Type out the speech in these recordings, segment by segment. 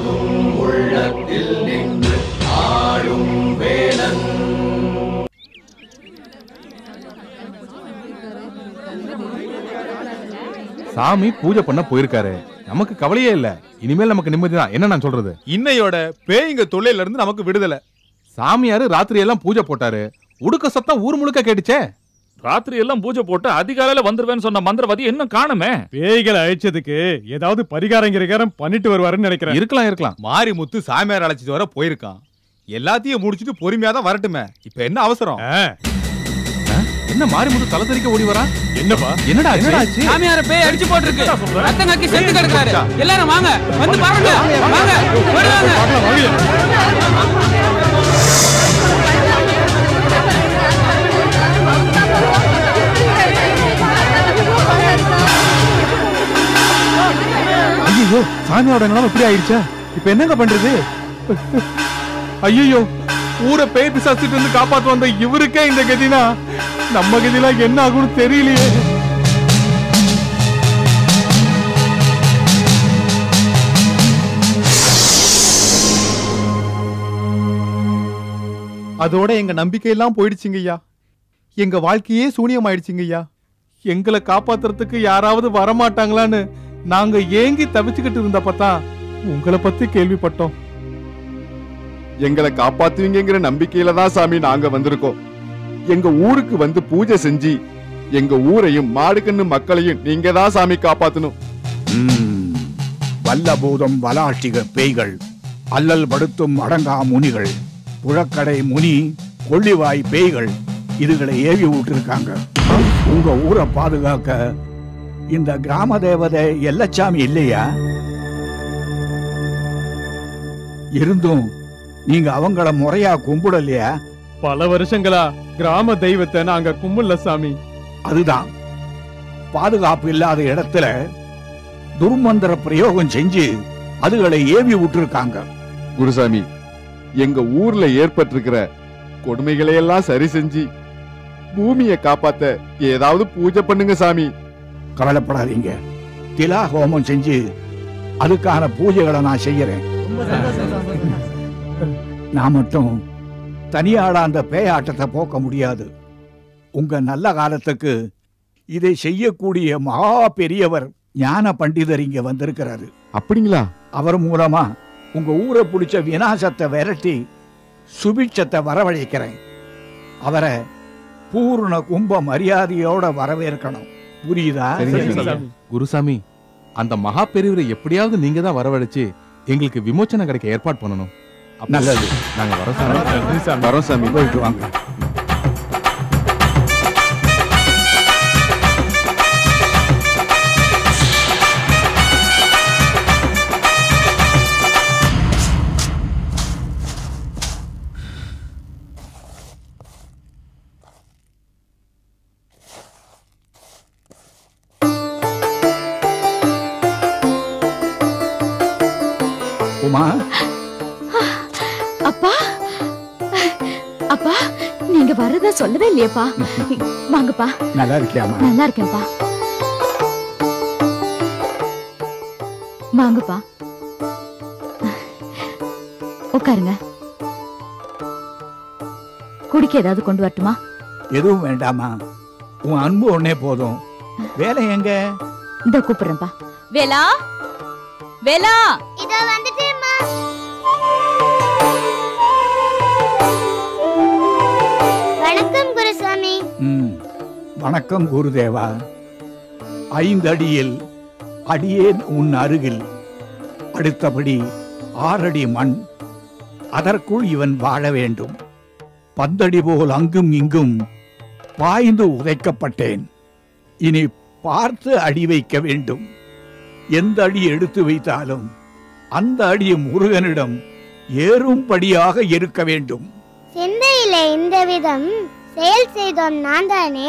போதும் உள்ளத்தில் நின்று ஆடும் வேலன். சாமி பூஜை பண்ண போயிருக்காரு, நமக்கு கவலையே இல்ல. இனிமேல் நமக்கு நிம்மதிதான். என்ன நான் சொல்றது, இன்னையோட பேய்ங்க தொல்லையில இருந்து நமக்கு விடுதலை. சாமியாரு ராத்திரி எல்லாம் பூஜை போட்டாரு, உடுக்க சத்தம் ஊர் முழுக்க கேட்டுச்சே. ராத்திரி எல்லாம் பூஜை போட்டு அதிகாலையில வந்துருவேன்னு சொன்ன மந்திரவாதி இன்னும் காணுமே. பேய்களை அழிச்சதுக்கு ஏதாவது பரிகாரம் பண்ணிட்டு வருவாருன்னு நினைக்கிறேன். இருக்கலாம். மாரிமுத்து சாமியார் அழைச்சிட்டு வர போயிருக்கான். எல்லாத்தையும் முடிச்சிட்டு பொறுமையா தான் வரட்டுமே. இப்ப என்ன அவசரம்? என்ன மாரிமுத்து தலை தெறிக்க ஓடி வரா? என்னப்பா என்னடா சாமியார பேய் அடிச்சு போட்டுருக்கு. ரத்தம் கக்கி செத்து கிடக்குறாரு. எல்லாரும் வாங்க, வந்து பாருங்க. வாங்க, வருவாங்க. ஐயோ, சாமியோட நிலம் இப்படி ஆயிடுச்சா? இப்ப என்னங்க பண்றது? ஐயோ, ஊரை பேய் பிசாசிட்டு இருந்து காப்பாத்து வந்த இவருக்கே இந்த கதினா, நம்ம கதிலாம் என்ன ஆகும்னு தெரியலையே. அதோட எங்க நம்பிக்கையெல்லாம் போயிடுச்சுங்க ஐயா. எங்க வாழ்க்கையே சூனியம் ஆயிடுச்சுங்க ஐயா. எங்களை காப்பாத்துறதுக்கு யாராவது வரமாட்டாங்களான்னு நாங்க ஏங்கி தவிச்சுக்கிட்டு இருந்தப்பதான் உங்களை பத்தி கேள்விப்பட்டோம். எங்களை காப்பாத்துவீங்கிற நம்பிக்கையில தான் சாமி நாங்க வந்திருக்கோம். எங்க ஊருக்கு வந்து பூஜை செஞ்சு எங்க ஊரையும் மாடுகண்ணு மக்களையும் நீங்க தான் சாமி காப்பாத்தணும். வல்லபூதம் வலாட்டிக பேய்கள், அல்லல் படுத்தும் அடங்கா முனிகள், புழக்கடை முனி, கொள்ளிவாய் பேய்கள் இதுகளை ஏவி விட்டுருக்காங்க. உங்க ஊரை பாதுகாக்க இந்த கிராம தேவதை எல்லச்சாமி இல்லையா? இருந்தும் நீங்க அவங்கள முறையா கும்பிடலையா? பல வருஷங்களா கிராம தெய்வத்தை நாங்க கும்பிடல சாமி. அதுதான், பாதுகாப்பு இல்லாத இடத்துல துர்மந்திர பிரயோகம் செஞ்சு அதுகளை ஏவி விட்டுருக்காங்க. குருசாமி, எங்க ஊர்ல ஏற்பட்டிருக்கிற கொடுமைகளை எல்லாம் சரி செஞ்சு பூமியை காப்பாத்த ஏதாவது பூஜை பண்ணுங்க சாமி. கவலைப்படாதீங்க, திலா ஹோமம் செஞ்சு அதுக்கான பூஜைகளை நான் செய்யறேன். நான் மட்டும் தனியாட அந்த பேயாட்டத்தை போக்க முடியாது. உங்க நல்ல காலத்துக்கு இதை செய்யக்கூடிய மகா பெரியவர் ஞான பண்டிதர் இங்க வந்திருக்கிறாரு. அப்படிங்களா? அவர் மூலமா உங்க ஊரை பிடிச்ச விநாசத்தை விரட்டி சுபிட்சத்தை வரவழைக்கிறேன். அவரை பூர்ண கும்ப மரியாதையோட வரவேற்கணும். புரியுதா? குருசாமி, அந்த மகா பெரியவரை எப்படியாவது நீங்க தான் வரவழைச்சு எங்களுக்கு விமோச்சனம் கிடைக்க ஏற்பாடு பண்ணணும். நல்லது, நாங்க வரோம் சாமி. வரோம் சாமி. போயிட்டு வாங்க. உமா, அப்பா அப்பா, நீங்க வர்றதா சொல்லவே இல்லையப்பா. வாங்கப்பா. நல்லா இருக்கியாமா? நல்லா இருக்கேன்ப்பா. வாங்கப்பா, உட்காருங்க. குடிக்க ஏதாவது கொண்டு வரட்டுமா? எதுவும் வேண்டாமா, உன் அன்பு ஒன்னே போதும். வேலை எங்க? இந்த கூப்பிடுறேன்ப்பா. வேலா, வேலா, இதோ வந்துட்டேம்மா. வணக்கம் குருசாமி. வணக்கம் குருதேவா. 5 அடியில் அடியேன் உன் அருகில், அடுத்தபடி 6 அடி மண், அதற்குள் இவன் வாழ வேண்டும். 10 அடி போல் அங்கும் இங்கும் பாய்ந்து உதைக்கப்பட்டேன். இனி பார்த்து அடி வைக்க வேண்டும். எந்த அடி எடுத்து வைத்தாலும் அந்த அடி முருகனிடம் ஏறும்படியாக இருக்க வேண்டும். சிந்தையிலே இந்த விதம் செயல் செய்தோம் நான் தானே.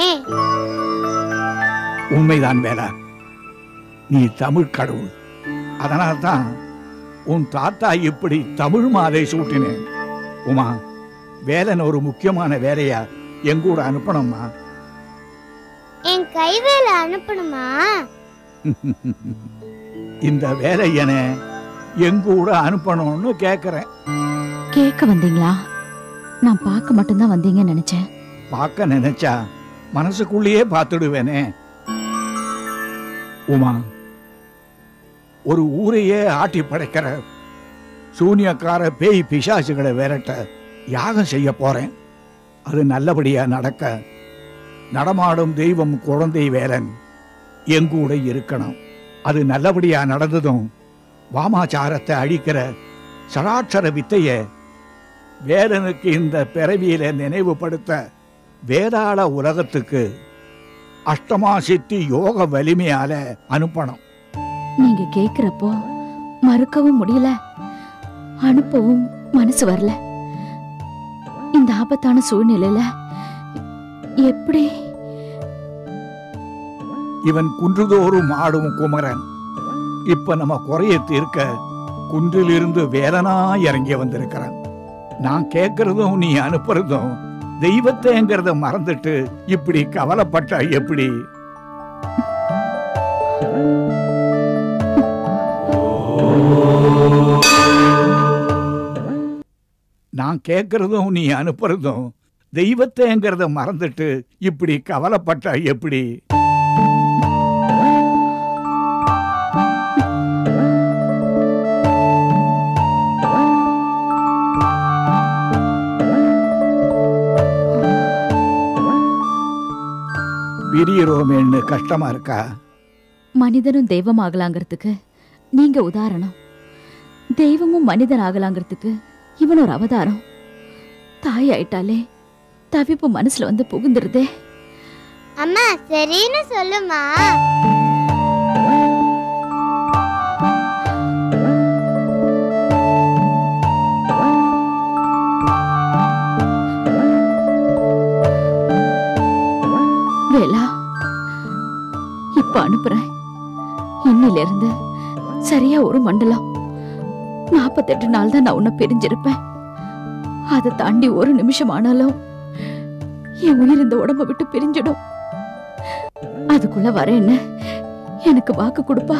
உண்மைதான் வேலா, நீ தமிழ் கடவுள். அதனால்தான் உன் தாத்தா இப்படி தமிழ் மாலை சூட்டினேன். உமா, வேலன் ஒரு முக்கியமான வேலையா எங்கூட அனுப்பணுமா? என் கைவேல அனுப்பணுமா? இந்த வேலை என எங்கூட அனுப்பணும்னு கேக்குறேன். கேட்க வந்தீங்களா? நான் பார்க்க மட்டும்தான் வந்தீங்கன்னு நினைச்சேன். பார்க்க நினைச்சா மனசுக்குள்ளேயே பார்த்துடுவேனே. உமா, ஒரு ஊரையே ஆட்டி படைக்கிற சூனியக்கார பேய் பிசாசுகளை விரட்ட யாகம் செய்ய போறேன். அது நல்லபடியா நடக்க நடமாடும் தெய்வம் குழந்தை வேலன் எங்கூட இருக்கணும். அது நல்லபடியா நடந்ததும் வாமாச்சாரத்தை அழிக்கிற சராட்சர வித்தைய வேலனுக்கு இந்த பிறவியில நினைவுபடுத்த வேதாள உலகத்துக்கு அஷ்டமா சித்தி யோக வலிமையால அனுப்பணும். நீங்க கேக்குறப்போ மறுக்கவும் முடியல, அனுப்பவும் மனசு வரல. இந்த ஆபத்தான சூழ்நிலையில எப்படி? இவன் குன்றுதோறும் ஆடும் குமரன் இப்ப நம்ம குறைய தீர்க்க குன்றிலிருந்து வேலனா இறங்கி வந்திருக்கிறான். நான் கேட்கறதும் நீ அனுப்புறதும் தெய்வத்தைங்கிறத மறந்துட்டு இப்படி கவலைப்பட்டா எப்படி? நான் கேட்கறதும் நீ அனுப்புறதும் தெய்வத்தைங்கிறத மறந்துட்டு இப்படி கவலைப்பட்டா எப்படி? பிரியரோமேன்னு கஷ்டமா இருக்கா? மனிதனும் தெய்வம் ஆகலாங்கிறதுக்கு நீங்க உதாரணம். தெய்வமும் மனிதன் ஆகலாங்கிறதுக்கு இவன் ஒரு அவதாரம். தாய் ஆயிட்டாலே தவிப்பு மனசுல வந்து புகுந்துருதே. அம்மா சரின்னு சொல்லுமா. வேலா, இப்ப அனுப்புறேன். இன்னில இருந்து சரியா ஒரு மண்டலம் 48 நாள் தான் நான் உன்னை பிரிஞ்சிருப்பேன். அதை தாண்டி ஒரு நிமிஷம் ஆனாலும் என் உயிர் இந்த உடம்ப விட்டு பிரிஞ்சிடும். அதுக்குள்ள வரேன்னு எனக்கு வாக்கு கொடுப்பா?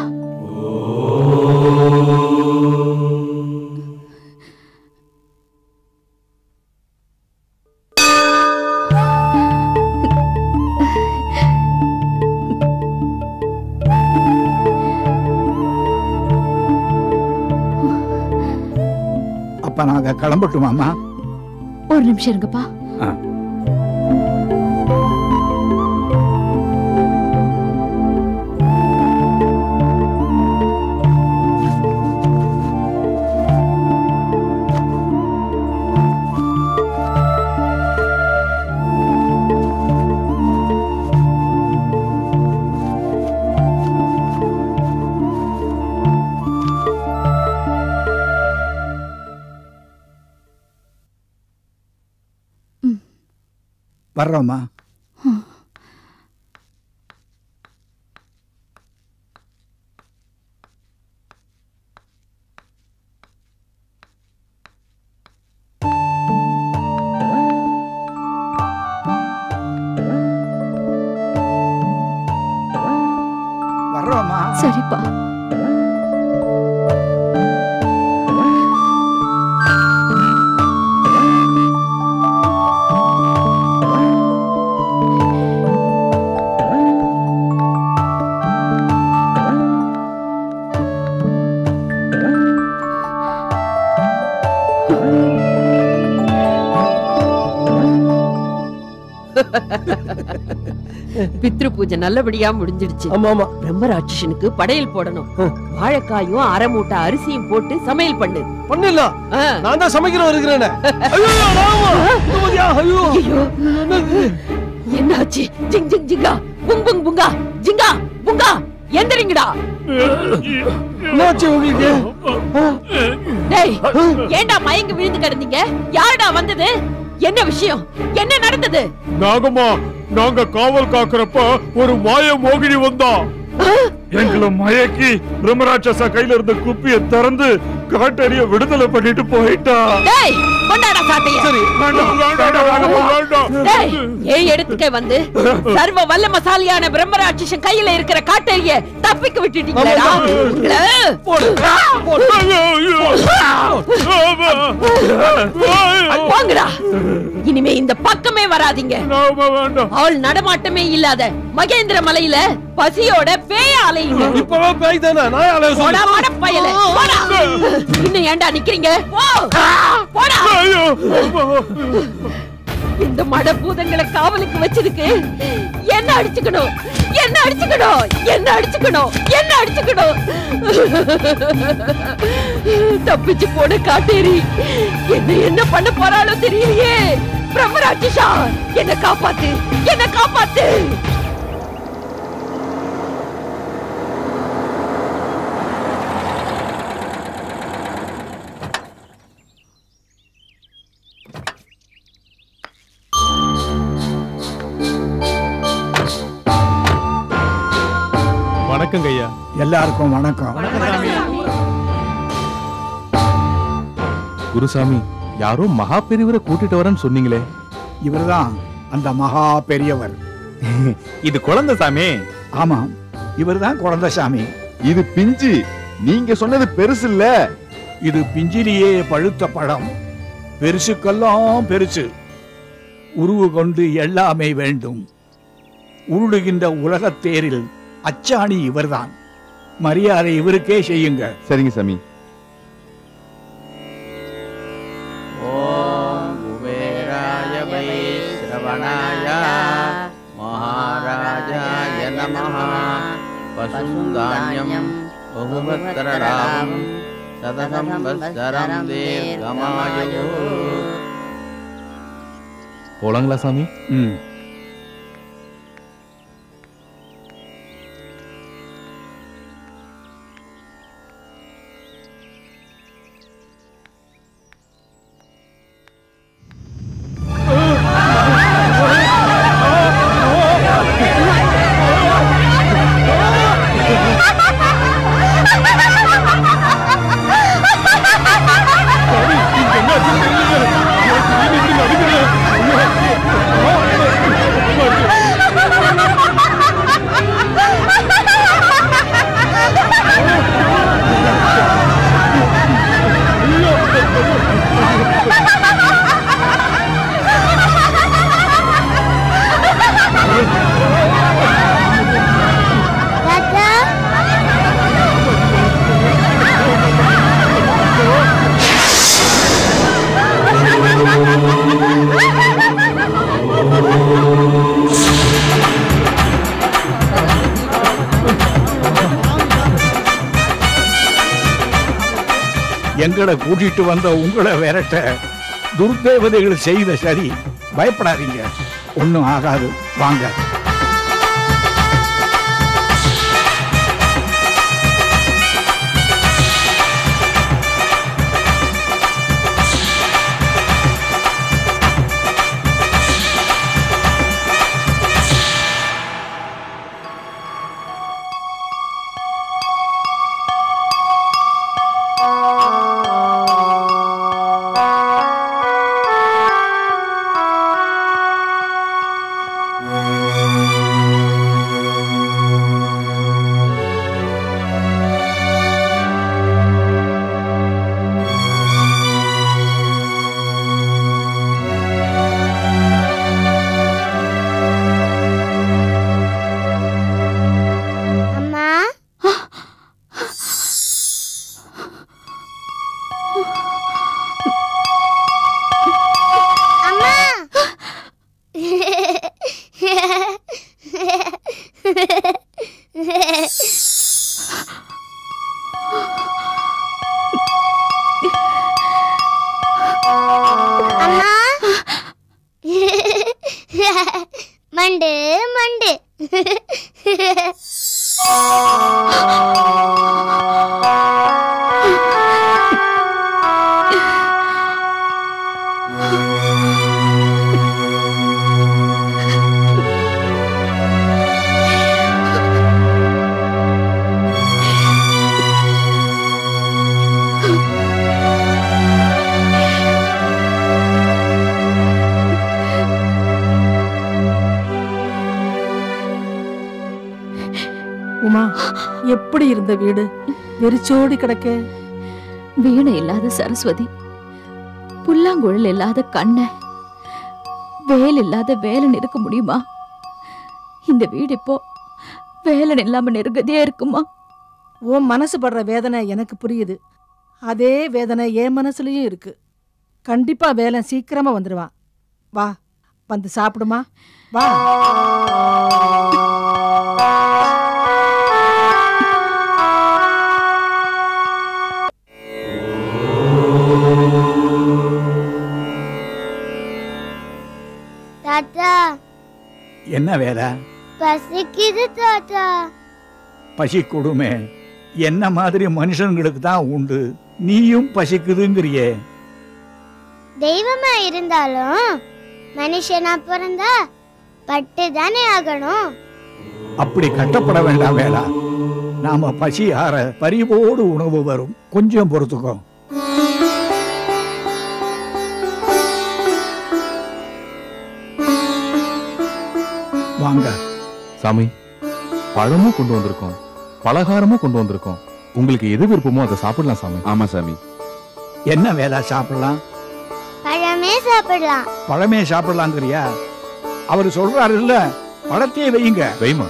அப்ப நாங்க கிளம்பட்டுமாமா? ஒரு நிமிஷம் இருங்கப்பா. வர்றோமா? வர்றோமா? சரிப்பா. பித்ரு பூஜை நல்லபடியா முடிஞ்சிடுச்சு. ஆமா பிரம்மராட்சசனுக்கு படையல் போடணும். வாழைக்காயும் அரை மூட்டை அரிசியும் போட்டு சமையல் பண்ணு. பண்ணிடலாம். நான் தான் சமைக்கிற வருகிறேன். என்னாச்சு? ஜிங் ஜிங் ஜிங்கா புங் புங் புங்கா ஜிங்கா புங்கா எந்திரிங்கடா. என்னாச்சு உங்களுக்கு? டேய், ஏண்டா மயங்கி விழுந்து கிடந்தீங்க? யாருடா வந்தது? என்ன விஷயம்? என்ன நடந்தது? நாகம்மா, நாங்க காவல் காக்குறப்ப ஒரு மாய மோகினி வந்தா. எங்களை மயக்கி பிரம்மராட்சச கையில இருந்த குப்பியை திறந்து காட்டறிய விடுதலை பண்ணிட்டு போயிட்டா. டேய் கொண்டாடா சாட்டைய. சரி வேண்டாம். டேய் ஏன் எடுத்துக்க வந்து சர்வ வல்லமசாலியான பிரம்மராட்சசன் கையில இருக்கிற காட்டறிய தப்பிக்க விட்டுட்டீங்களா? போடு போங்கடா. இனிமே இந்த பக்கமே வராதீங்க. அவள் நடமாட்டமே இல்லாத மகேந்திர மலையில பசியோட பேய அலையுங்க. இப்பவே பேய் தானே நான் அலைய போடா மட பயலே போடா. இன்னும் ஏன்டா நிக்கிறீங்க? போடா. இந்த மட பூதங்களை காவலுக்கு வச்சிருக்கு. என்ன அடிச்சுக்கணும் என்ன அடிச்சுக்கணும் என்ன அடிச்சுக்கணும் என்ன அடிச்சுக்கணும். தப்பிச்சு போன காட்டேரி என்ன பண்ண போறாளோ தெரியலையே. பிரம்மராட்சசா என்ன காப்பாத்து என்ன காப்பாத்து. வணக்கங்க ஐயா. எல்லாருக்கும் வணக்கம். குருசாமி, யாரோ மகா பெரியவரை கூட்டிட்டு வரேன்னு சொன்னீங்களே? இவர்தான் அந்த மகா பெரியவர். இது குழந்தை சாமி. ஆமா, இவர்தான் குழந்தை சாமி. இது பிஞ்சு. நீங்க சொன்னது பெருசு இல்ல. இது பிஞ்சிலேயே பழுத்த பழம். பெருசுக்கெல்லாம் பெருசு. உருவு கொண்டு எல்லாமே வேண்டும். உருளுகின்ற உலகத்தேரில் அச்சாணி இவர்தான். மரியாதை இவருக்கே செய்யுங்க. சரிங்க சாமி. ஓம் குபேராய வைஸ்ரவணாய மகாராஜாய நமः. பசுந்தான்யம் பகுபத்ரராமம் சதசம்வத்சரம் தீர்க்கமாயுः. போலாங்களா சாமி? எங்களை கூட்டிட்டு வந்த உங்களை விரட்ட துர்தேவதைகள் செய்த சரி. பயப்படாதீங்க, ஒன்னும் ஆகாது. வாங்க. எப்படி இருந்த வீடு வெறிச்சோடி கிடக்க. வீணை இல்லாத சரஸ்வதி, புல்லாங்குழல் இல்லாத கண்ண, வேல் இல்லாத வேலன் இருக்க முடியுமா? இந்த வீடு இப்போ வேலன் இல்லாம நெருங்கதியா இருக்குமா? உன் மனசு படுற வேதனை எனக்கு புரியுது. அதே வேதனை என் மனசுலயும் இருக்கு. கண்டிப்பா வேலன் சீக்கிரமா வந்துடுவான். வா, வந்து சாப்பிடுமா, வா. தாத்தா, என்ன வேலை? பசிக்குது தாத்தா. பசி கொடுமை என்ன மாதிரி மனுஷங்களுக்கு தான் உண்டு. நீயும் பசிக்குதுங்கிறியே. தெய்வமா இருந்தாலும் மனுஷனா பிறந்தா பட்டு தானே ஆகணும். அப்படி கட்டப்பட வேண்டாம் வேலா. நாம பசி ஆற பரிவோடு உணவு வரும். கொஞ்சம் பொறுத்துக்கோ. வாங்க சாமி, பழமும் கொண்டு வந்திருக்கோம், பலகாரமும் கொண்டு வந்திருக்கோம். உங்களுக்கு எது விருப்பமோ அதை சாப்பிடலாம் சாமி. ஆமா சாமி. என்ன வேலை சாப்பிடலாம்? பழமே சாப்பிடலாம். பழமே சாப்பிடலாங்கிறியா? அவரு சொல்றாரு இல்ல, பழத்தையே வையுங்க. வைமா.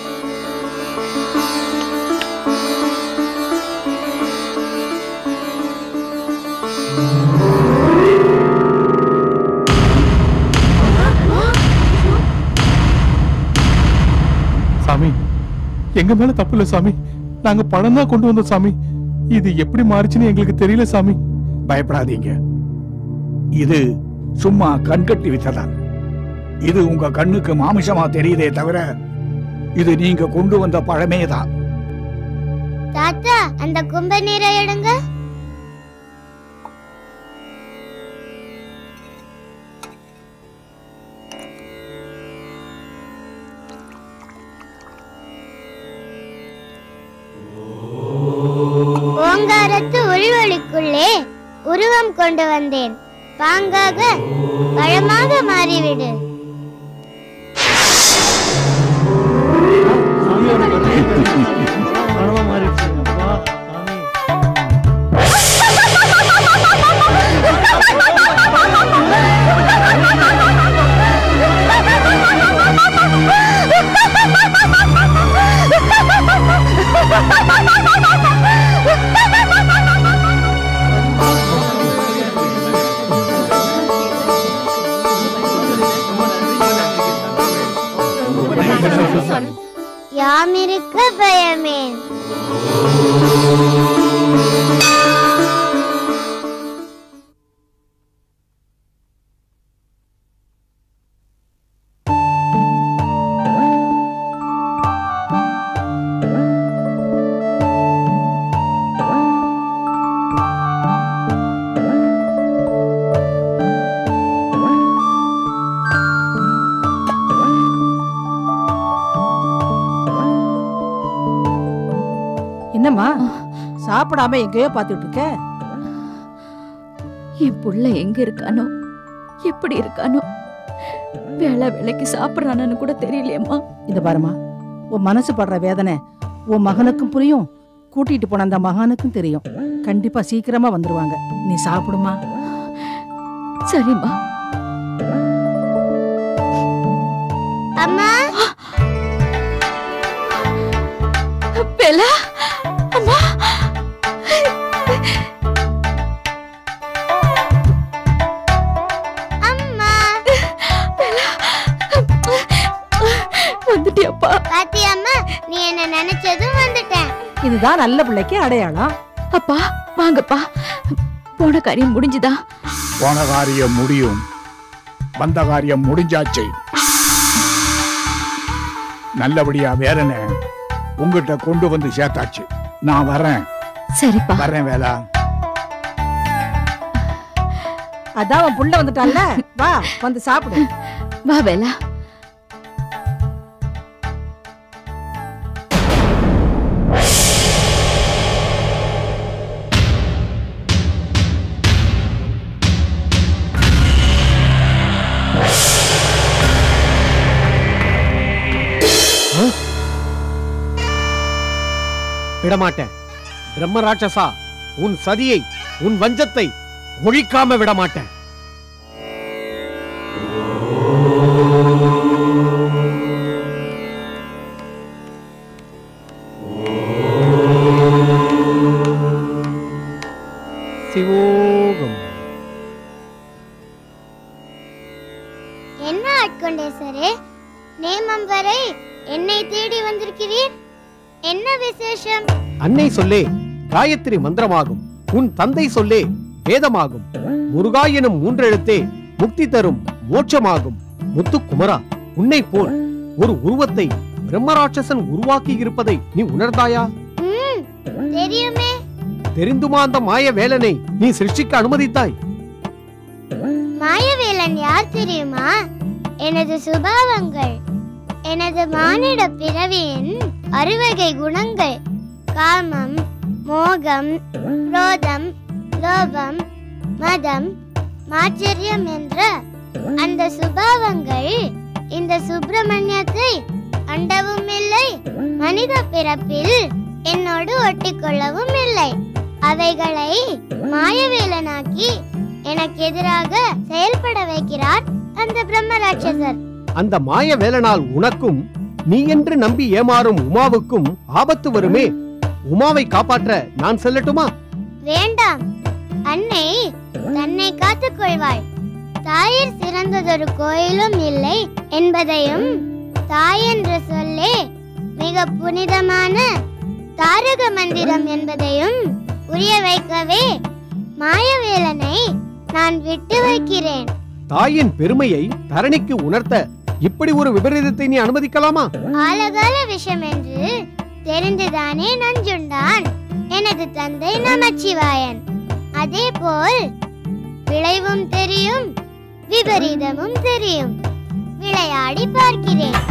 சாமி, எங்க மேல தப்பு இல்ல சாமி. நாங்க பழம் தான் கொண்டு வந்தோம் சாமி. இது எப்படி மாறிச்சுன்னு எங்களுக்கு தெரியல சாமி. பயப்படாதீங்க. இது சும்மா கண்கட்டி வித்ததான். இது உங்க கண்ணுக்கு மாமிசமா தெரியுதே தவிர இது நீங்க கொண்டு வந்த பழமே தான். தாத்தா, அந்த கும்ப நீரை எடுங்க. ஓங்காரத்து உள்வழிக்குள்ளே உருவம் கொண்டு வந்தேன். பாங்காக பழமாக மாறிவிடு. யாமிருக்க பயமேன். என்னம்மா சாப்பிடாம எங்கேயோ பாத்துட்டு இருக்க? என் புள்ள எங்க இருக்கானோ, எப்படி இருக்கானோ, வேலை வேலைக்கு சாப்பிடறானு கூட தெரியலையம்மா. இந்த பாருமா, உன் மனசு படுற வேதனை உன் மகனுக்கும் புரியும், கூட்டிட்டு போன அந்த மகனுக்கும் தெரியும். கண்டிப்பா சீக்கிரமா வந்துருவாங்க. நீ சாப்பிடுமா. சரிம்மா. அம்மா, வேலா, அம்மா. அம்மா, வந்துட்டியப்பா. பாத்தியம்மா, நீ என்ன நினைச்சதும் வந்துட்டேன். இதுதான் நல்ல பிள்ளைக்கு அடையாளம். அப்பா வாங்கப்பா. போன காரியம் முடிஞ்சுதா? போன காரியம் முடியும், வந்த காரியம் முடிஞ்சாச்சு. நல்லபடியா வேறன உங்ககிட்ட கொண்டு வந்து சேர்த்தாச்சு. நான் வரேன். சரிப்பா. வரேன் வேலா. அதான் உன் புள்ள வந்துட்டான்ல, வா வந்து சாப்பிடு. வா வேலா. விடமாட்டேன். பிரம்ம ராட்சசா, உன் சதியை, உன் வஞ்சத்தை ஒழிக்காம விடமாட்டேன். சிவோகம். என்ன ஆட்கொண்டேசரே, நேமம் வரை என்னை தேடி வந்திருக்கிறீர்? என்ன விசேஷம்? அன்னை சொல்லே காயத்ரி மந்திரமாகும். உன் தந்தை சொல்லே வேதமாகும். முருகா எனும் மூன்றெழுத்தே முக்தி தரும் மோட்சமாகும். முத்துக்குமரா, உன்னை போல் ஒரு உருவத்தை பிரம்மராட்சசன் உருவாக்கி இருப்பதை நீ உணர்ந்தாயா? தெரியுமே. தெரிந்துமா அந்த மாய வேலனை நீ சிருஷ்டிக்க அனுமதித்தாய்? மாயவேலன் யார் தெரியுமா? எனது சுபாவங்கள், எனது மானிட பிறவியின் அறுவகை குணங்கள், காமம், மோகம், குரோதம், லோபம், மதம், மாச்சரியம் என்ற அந்த சுபாவங்கள் இந்த சுப்பிரமணியத்தை அண்டவும் இல்லை, மனித பிறப்பில் என்னோடு ஒட்டிக்கொள்ளவும் இல்லை. அவைகளை மாயவேலனாக்கி எனக்கு எதிராக செயல்பட வைக்கிறார் அந்த பிரம்ம ராட்சசர். அந்த மாய வேலனால் உனக்கும் நீ என்று நம்பி ஏமாறும் உமாவுக்கும் ஆபத்து வருமே. உமாவை காப்பாற்ற நான் செல்லட்டுமா? வேண்டாம். அன்னை தன்னை காத்துக் கொள்வாள். தாயிற் சிறந்ததொரு கோயிலும் இல்லை என்பதையும், தாய் என்ற சொல்லே மிக புனிதமான தாரக மந்திரம் என்பதையும் புரிய வைக்கவே மாயவேலனை நான் விட்டு வைக்கிறேன். தாயின் பெருமையை தரணிக்கு உணர்த்த இப்படி ஒரு விபரீதத்தை நீ அனுமதிக்கலாமா? ஆலகால விஷம் என்று தெரிந்துதானே நஞ்சுண்டான் எனது தந்தை நமச்சிவாயன். அதே போல் விளைவும் தெரியும், விபரீதமும் தெரியும். விளையாடி பார்க்கிறேன்.